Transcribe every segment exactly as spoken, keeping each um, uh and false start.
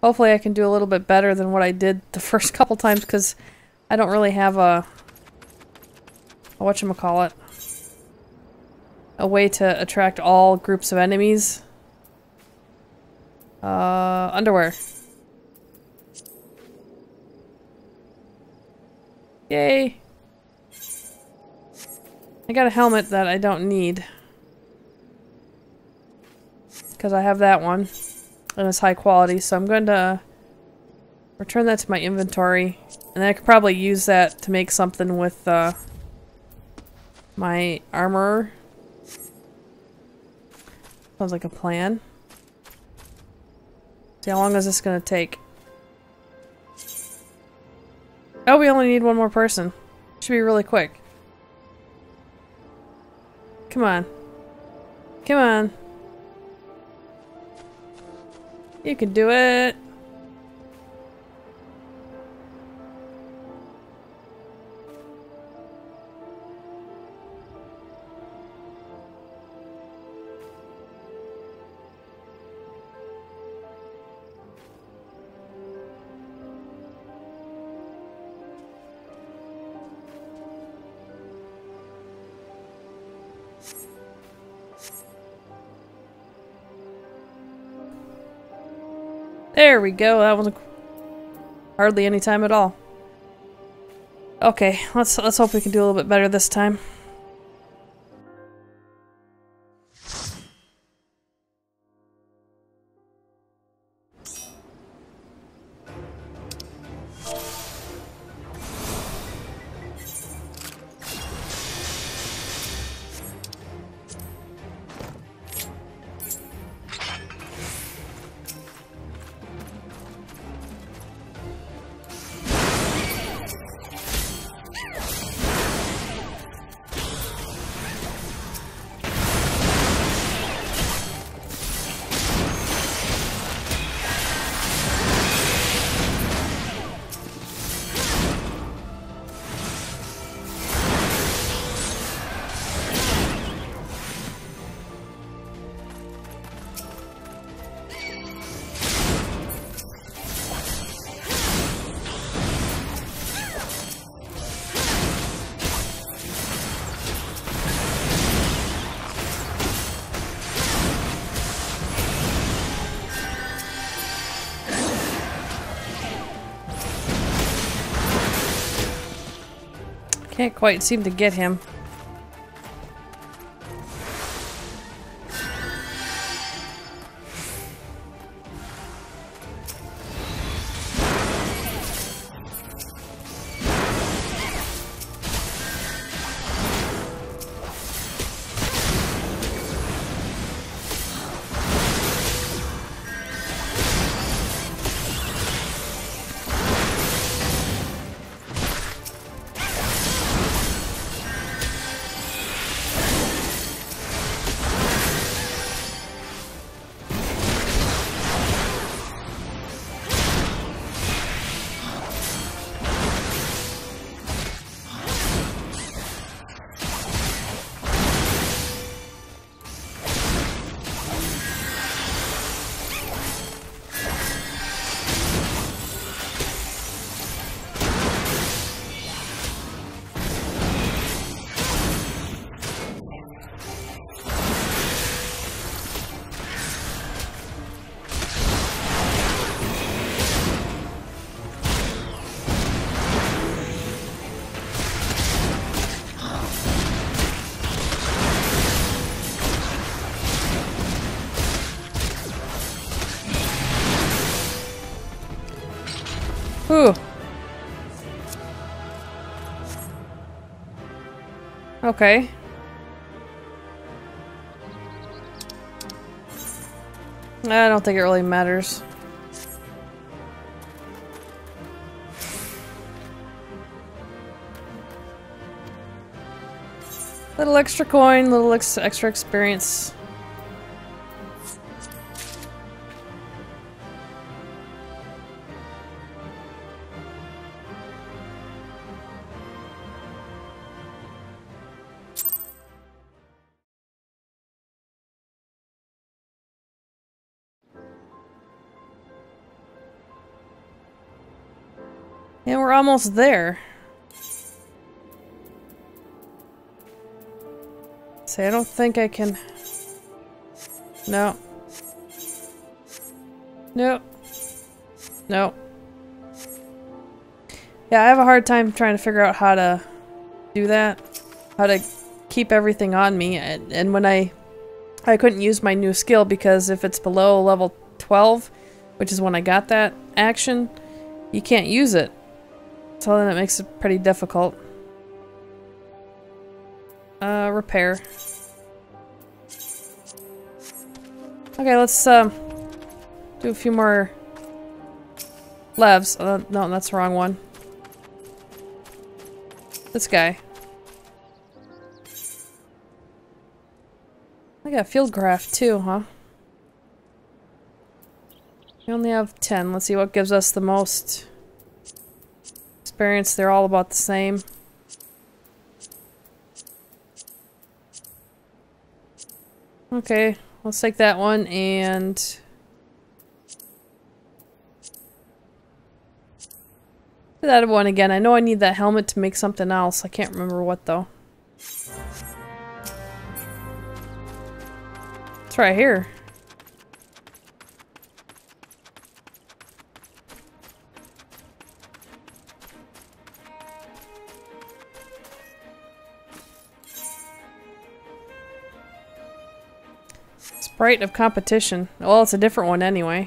Hopefully I can do a little bit better than what I did the first couple times, because I don't really have a... a whatchamacallit. A way to attract all groups of enemies. Uh, underwear. Yay! I got a helmet that I don't need. Because I have that one. And it's high quality, so I'm going to return that to my inventory. And then I could probably use that to make something with uh, my armor. Sounds like a plan. See, how long is this going to take? Oh, we only need one more person. Should be really quick. Come on. Come on. You can do it. There we go. That wasn't hardly any time at all. Okay, let's let's hope we can do a little bit better this time. Can't quite seem to get him. Whew. Okay. I don't think it really matters. Little extra coin, little ex extra experience. And we're almost there. See, I don't think I can... No. No. No. Yeah, I have a hard time trying to figure out how to do that. How to keep everything on me. And, and when I... I couldn't use my new skill because if it's below level twelve, which is when I got that action, you can't use it. So then it makes it pretty difficult. Uh, repair. Okay, let's um, do a few more levs. Uh, no, that's the wrong one. This guy. I got field graph too, huh? We only have ten. Let's see what gives us the most experience. They're all about the same. Okay, let's take that one and... do that one again. I know I need that helmet to make something else. I can't remember what though. It's right here. Sprite of competition. Well, it's a different one anyway.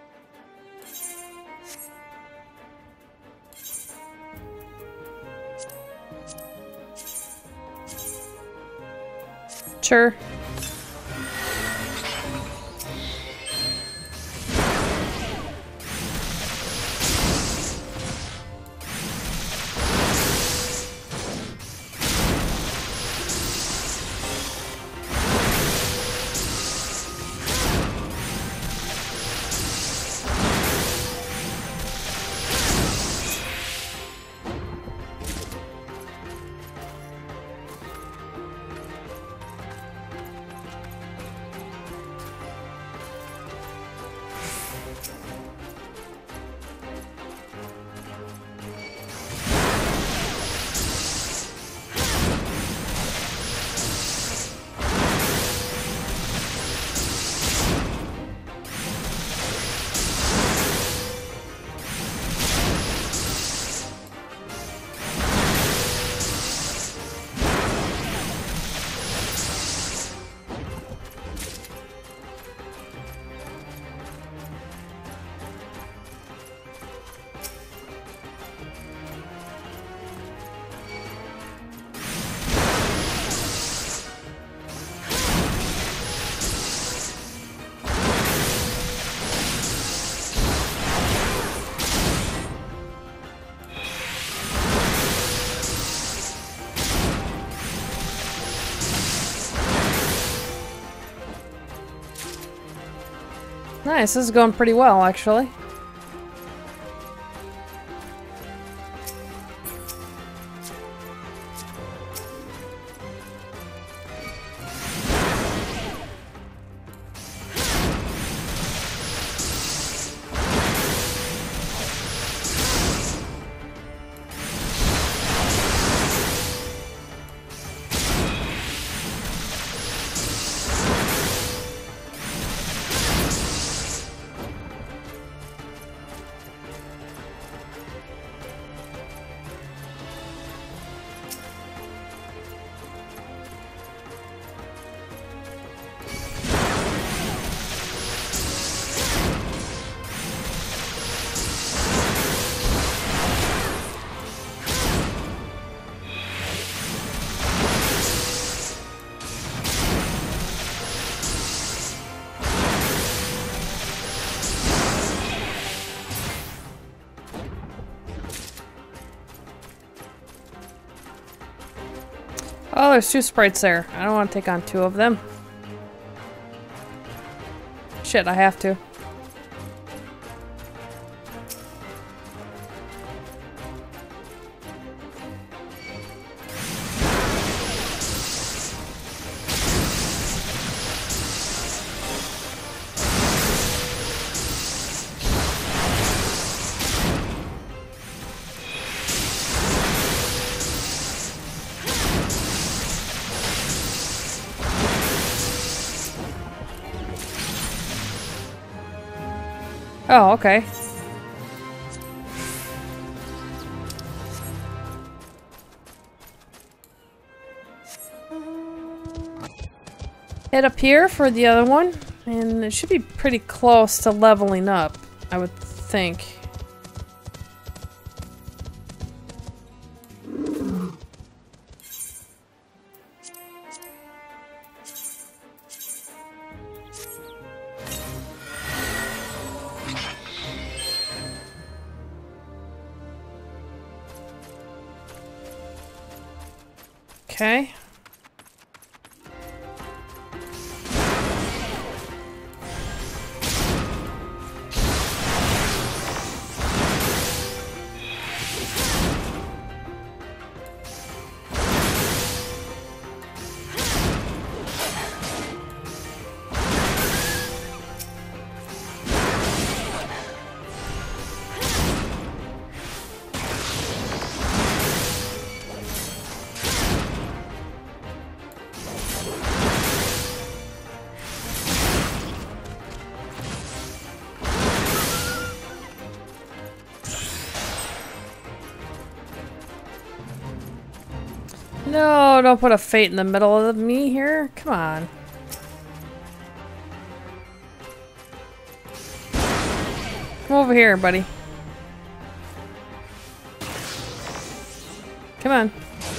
Sure. Nice, this is going pretty well, actually. Oh, there's two sprites there. I don't want to take on two of them. Shit, I have to. Oh, okay. Head up here for the other one, and it should be pretty close to leveling up, I would think. Okay. No, don't put a fate in the middle of me here. Come on. Come over here, buddy. Come on.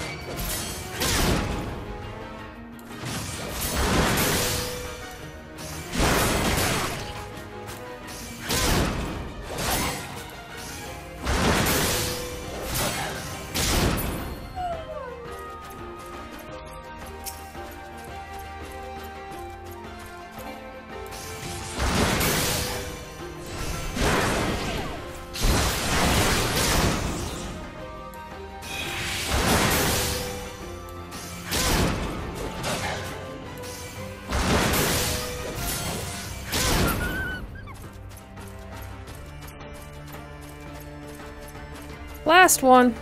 Last one.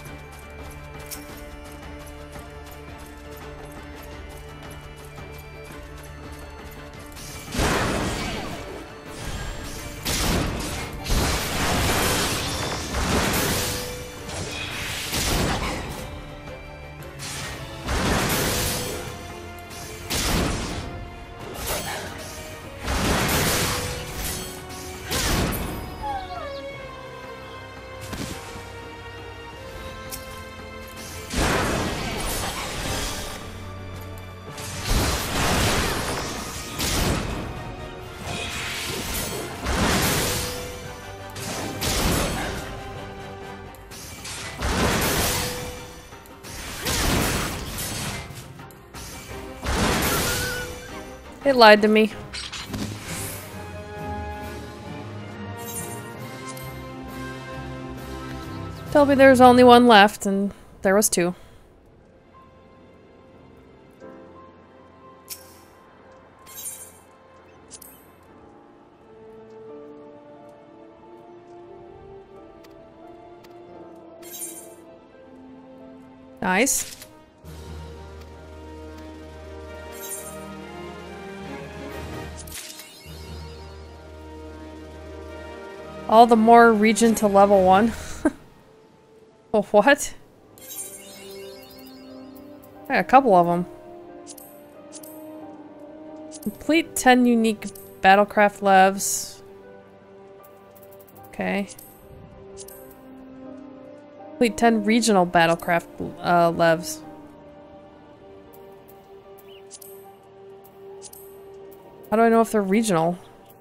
It lied to me. Told me there was only one left, and there was two. Nice. All the more region to level one. Oh, what? I got a couple of them. Complete ten unique battlecraft levs. Okay. Complete ten regional battlecraft uh, levs. How do I know if they're regional?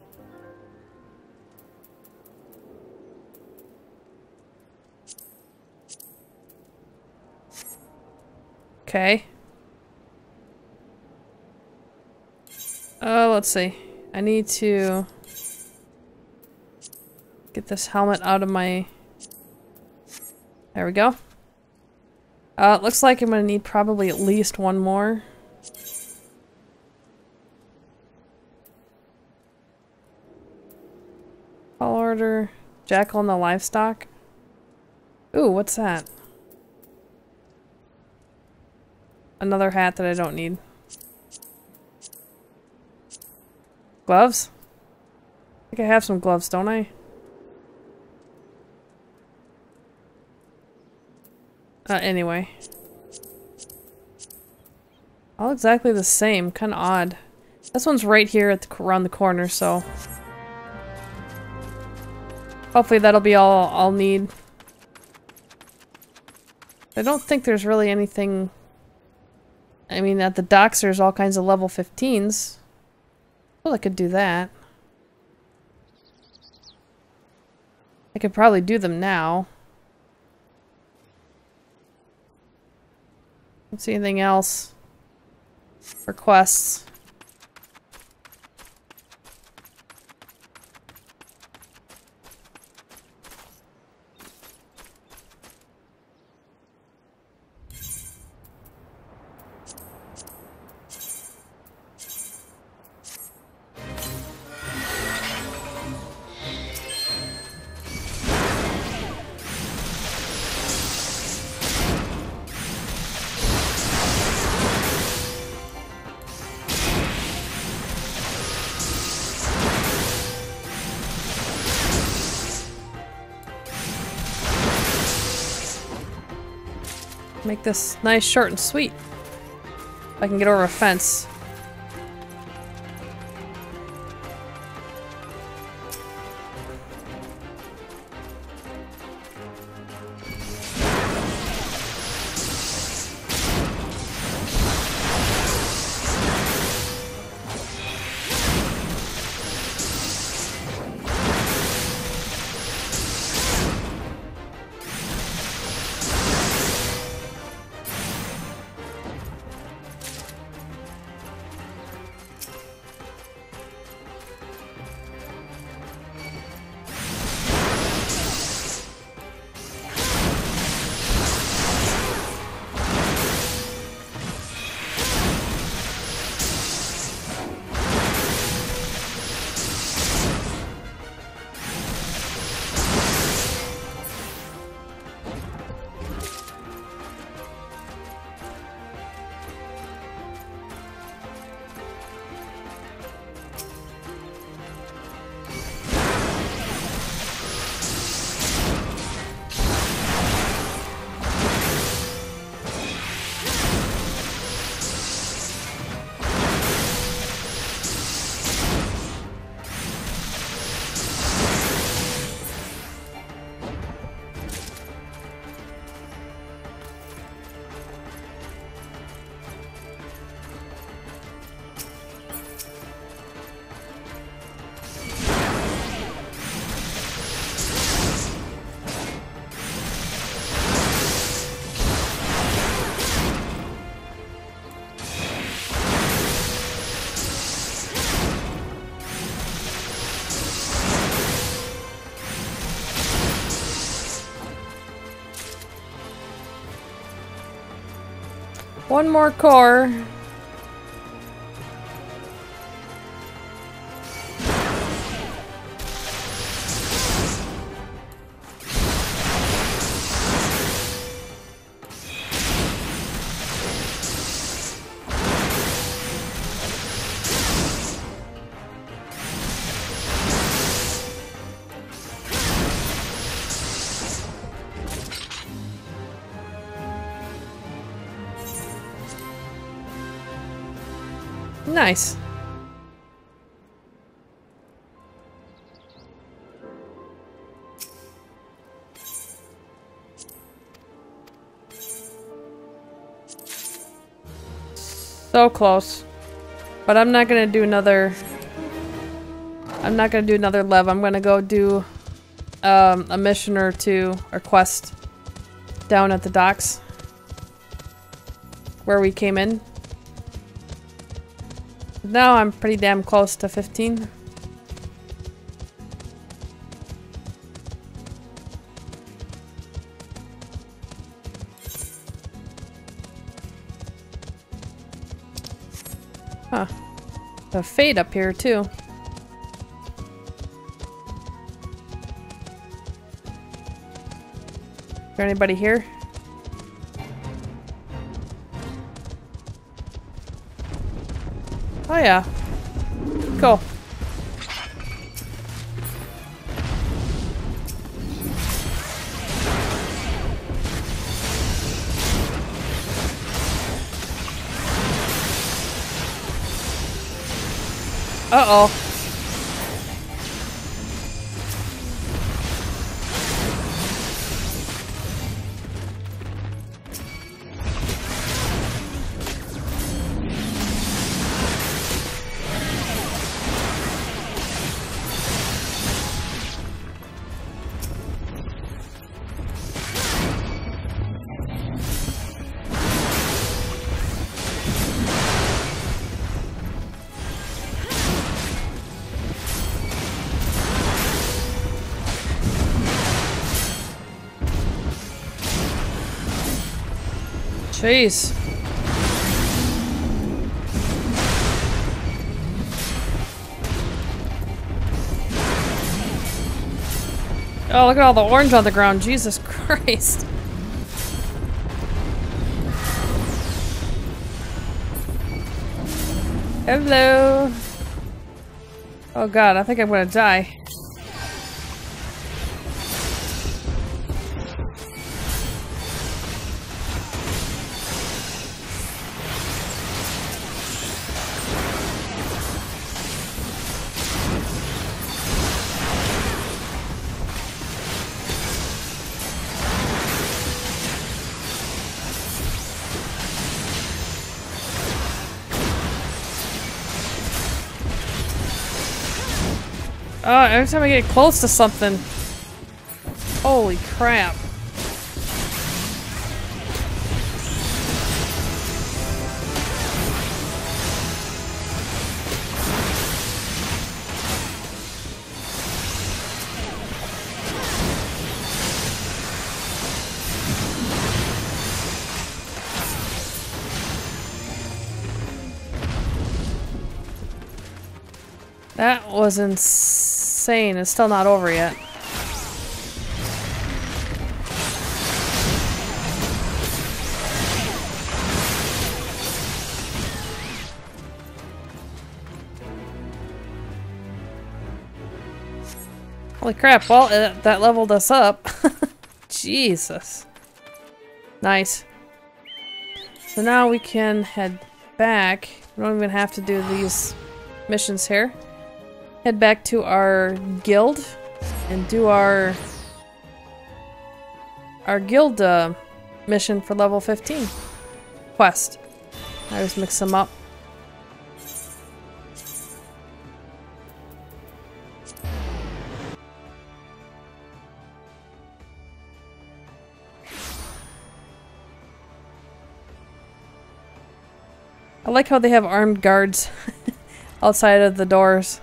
Okay. Oh, let's see. I need to get this helmet out of my... There we go. Uh, it looks like I'm gonna need probably at least one more. Call order. Jackal and the livestock. Ooh, what's that? Another hat that I don't need. Gloves? think I have some gloves, don't I? Uh, anyway. All exactly the same. Kind of odd. This one's right here at the, around the corner, so... hopefully that'll be all I'll need. I don't think there's really anything... I mean, at the docks there's all kinds of level fifteens. Well, I could do that. I could probably do them now. Don't see anything else for quests. Make this nice, short, and sweet. If I can get over a fence. One more core. Nice. So close. But I'm not gonna do another... I'm not gonna do another lev. I'm gonna go do um, a mission or two, or quest, down at the docks. Where we came in. Now I'm pretty damn close to fifteen. Huh. The fade up here too. Is there anybody here? Oh yeah. Cool. Uh-oh. Jeez. Oh, look at all the orange on the ground. Jesus Christ. Hello. Oh god, I think I'm gonna die. Oh, every time I get close to something. Holy crap. That was insane. It's still not over yet. Holy crap, well, uh, that leveled us up. Jesus. Nice. So now we can head back. We don't even have to do these missions here. Head back to our guild and do our our guild uh, mission for level fifteen. Quest. I just mix them up. I like how they have armed guards outside of the doors.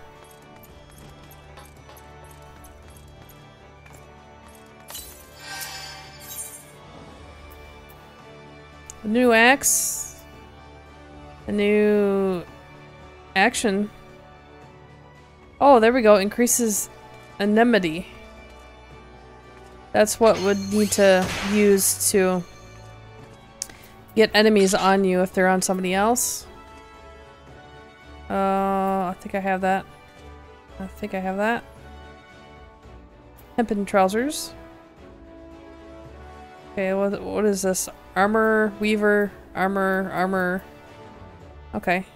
A new axe. A new action. Oh, there we go. Increases anemone. That's what would need to use to get enemies on you if they're on somebody else. Uh, I think I have that. I think I have that. Hempen trousers. Okay, what, what is this? Armor, weaver, armor, armor. Okay.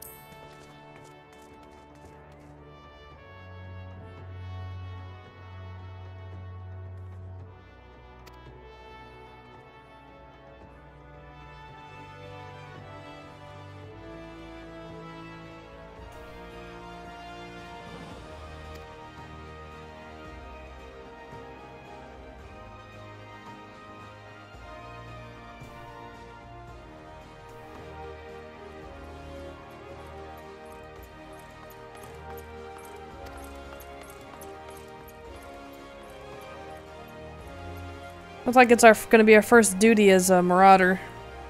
Looks like it's our going to be our first duty as a Marauder.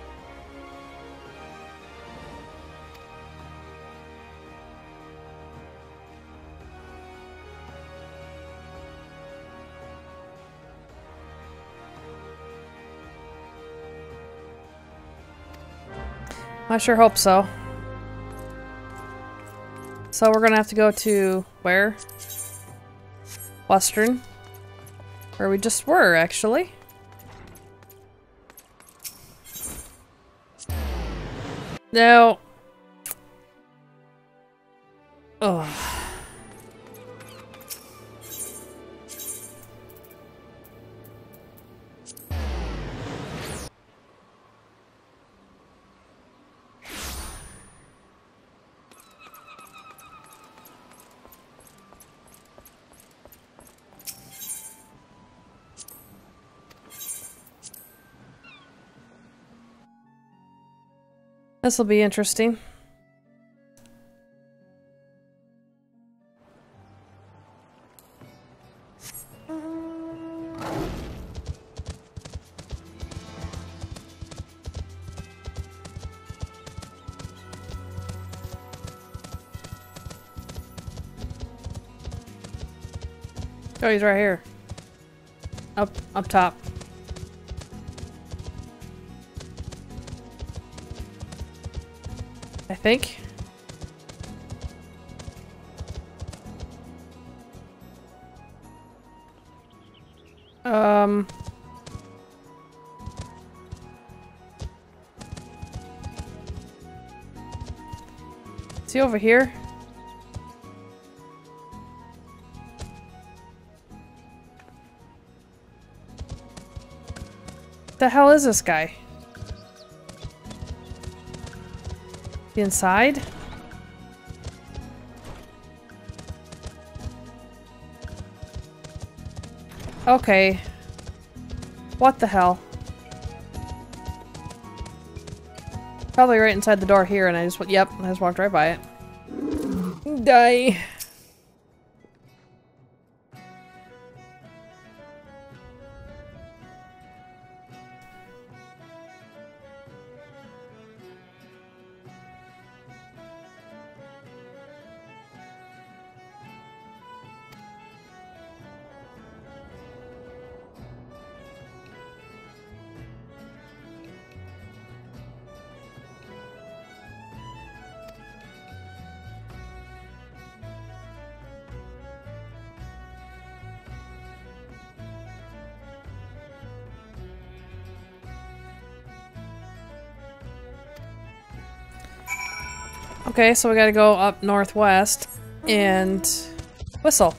I sure hope so. So we're going to have to go to where? Western. Where we just were, actually. Now, Ugh. This will be interesting. Oh, he's right here. Up, up top. I think. Um. Is he over here? The hell is this guy? The inside? Okay. What the hell? Probably right inside the door here, and I just, yep, I just walked right by it. Die. Okay, so we gotta go up northwest and whistle.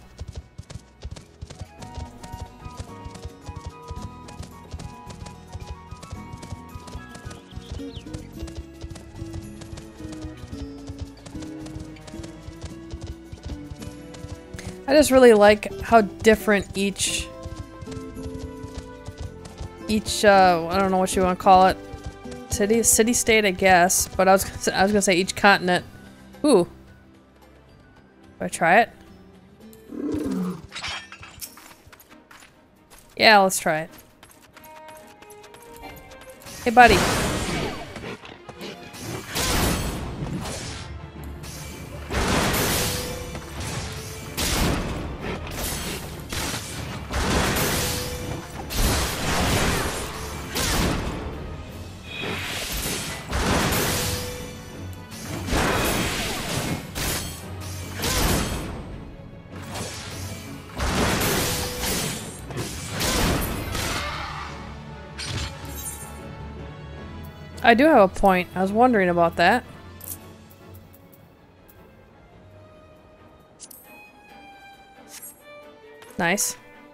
I just really like how different each each uh I don't know what you want to call it. City, city state, I guess, but I was gonna say, I was gonna say each continent. Ooh, do I try it? Yeah, let's try it. Hey, buddy. I do have a point. I was wondering about that. Nice.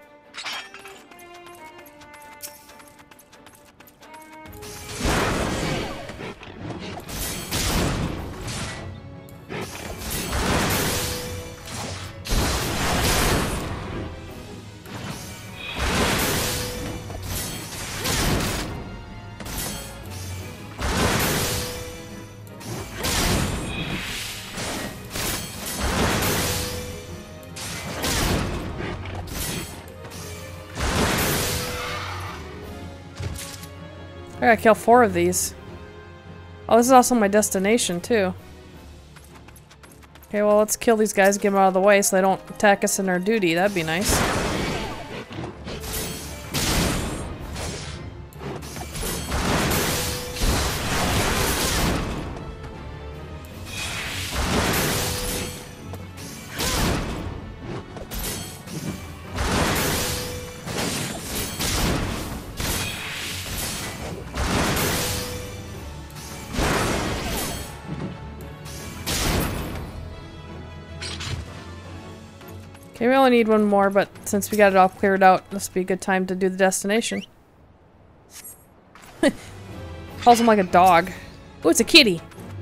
I gotta kill four of these. Oh, this is also my destination, too. Okay, well, let's kill these guys, get them out of the way so they don't attack us in our duty. That'd be nice. Okay, we only need one more, but since we got it all cleared out, this would be a good time to do the destination. Calls him like a dog. Oh, it's a kitty.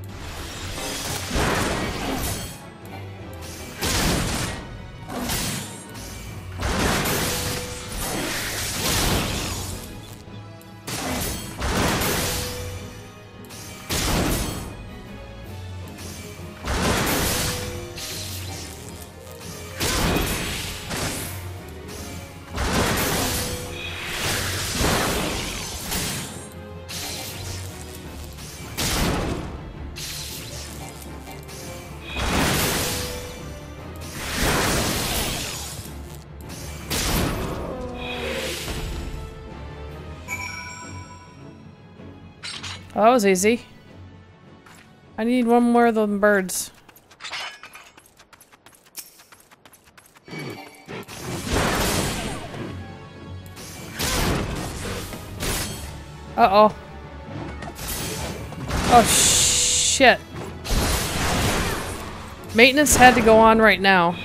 Oh, that was easy. I need one more of them birds. Uh-oh. Oh, shit. Maintenance had to go on right now.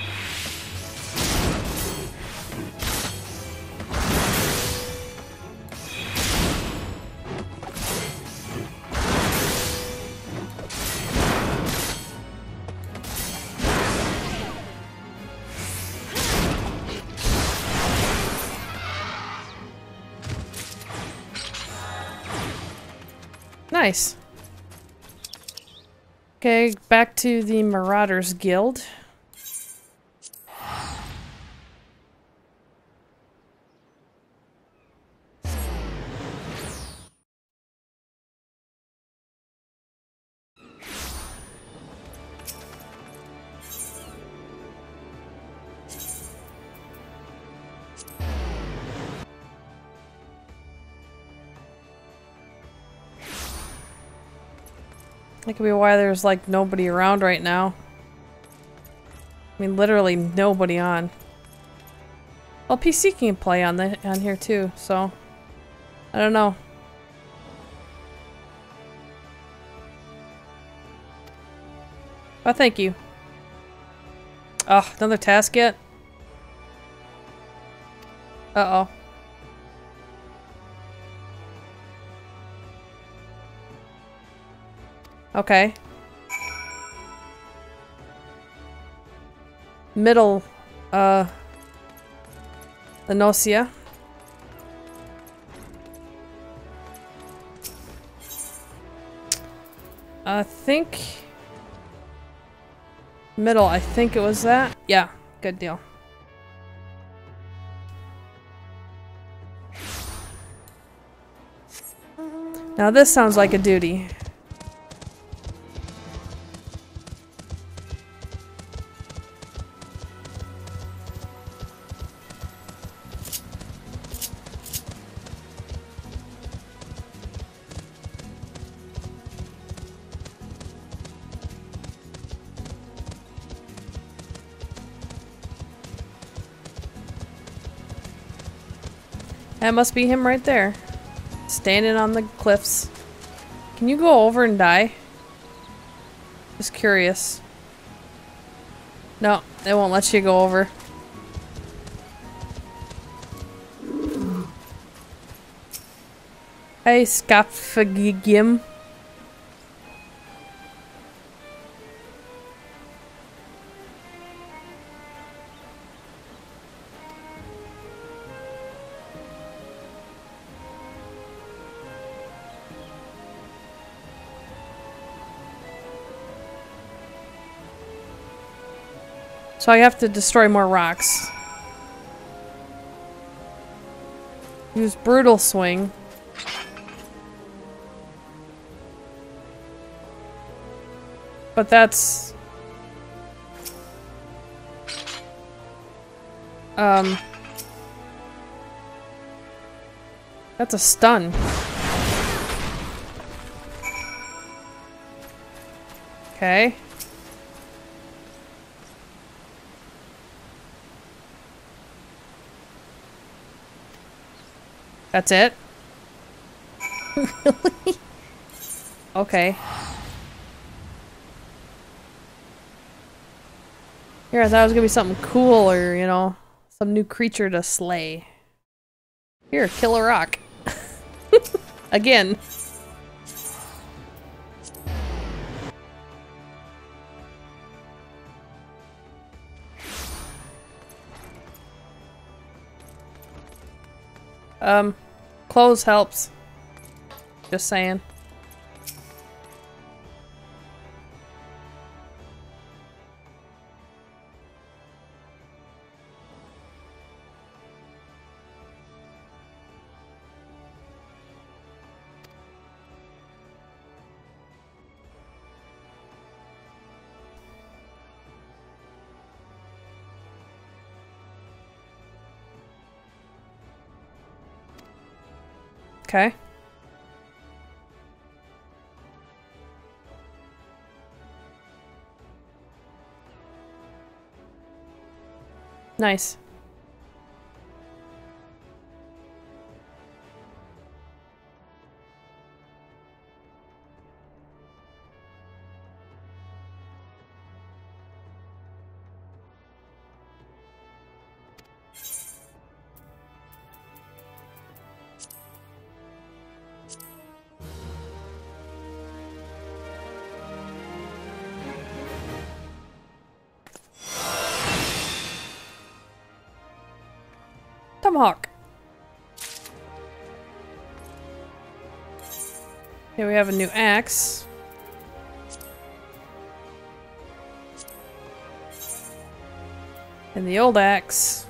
Nice. Okay, back to the Marauders Guild. That could be why there's like nobody around right now. I mean, literally nobody on. Well, P C can play on the on here too, so I don't know. Oh, thank you. Oh, another task yet? Uh-oh. Okay. Middle, uh, Enosia. I think... Middle, I think it was that. Yeah, good deal. Now this sounds like a duty. That must be him right there. Standing on the cliffs. Can you go over and die? Just curious. No, they won't let you go over. Hey, Scapfagim. So I have to destroy more rocks. Use Brutal Swing. But that's... Um... That's a stun. Okay. That's it? Really? Okay. Here, I thought it was gonna be something cool or, you know, some new creature to slay. Here, kill a rock. Again. Um, clothes helps. Just saying. Okay. Nice. Tomahawk. Here we have a new axe. And the old axe.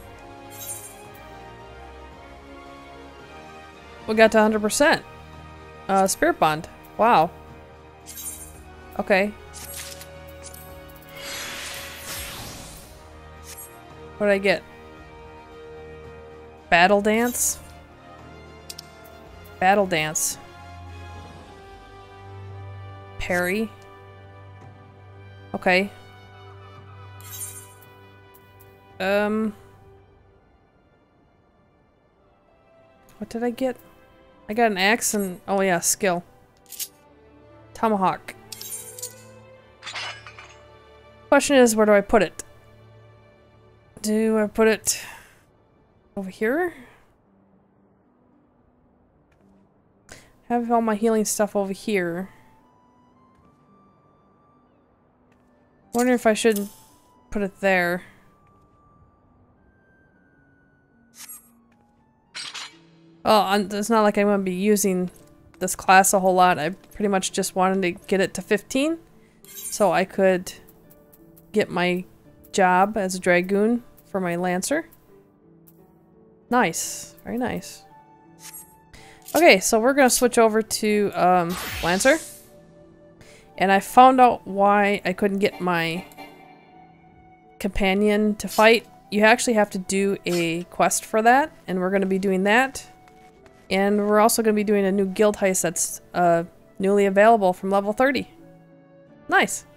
We got to one hundred percent. Uh, Spirit Bond. Wow. Okay. What did I get? Battle Dance? Battle Dance. Parry. Okay. Um. What did I get? I got an axe and... oh yeah, skill. Tomahawk. Question is, where do I put it? Do I put it... over here? Have all my healing stuff over here. Wonder if I should put it there. Oh, it's not like I'm going to be using this class a whole lot. I pretty much just wanted to get it to fifteen so I could get my job as a Dragoon for my Lancer. Nice. Very nice. Okay, so we're going to switch over to um, Lancer. And I found out why I couldn't get my companion to fight. You actually have to do a quest for that, and we're going to be doing that. And we're also going to be doing a new guild heist that's uh, newly available from level thirty. Nice.